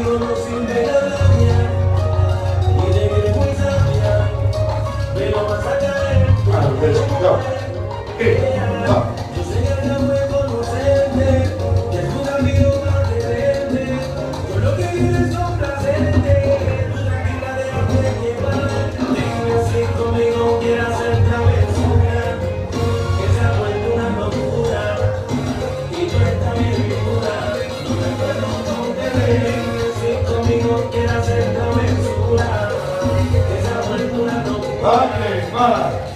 conmigo no sirve la labia, y de que eres muy sabia, me lo vas a caer. Yo sé que acabo de conocerte, y es un amigo más de verte. Yo lo que quieres son placente, tú tranquila déjate llevar. Dime si conmigo quieres hacer travesura, que se ha vuelto una locura, y tú estás bien dura. No me puedo contener. Dime si conmigo quieres hacer travesura, que se ha vuelto una locura. Dale, más.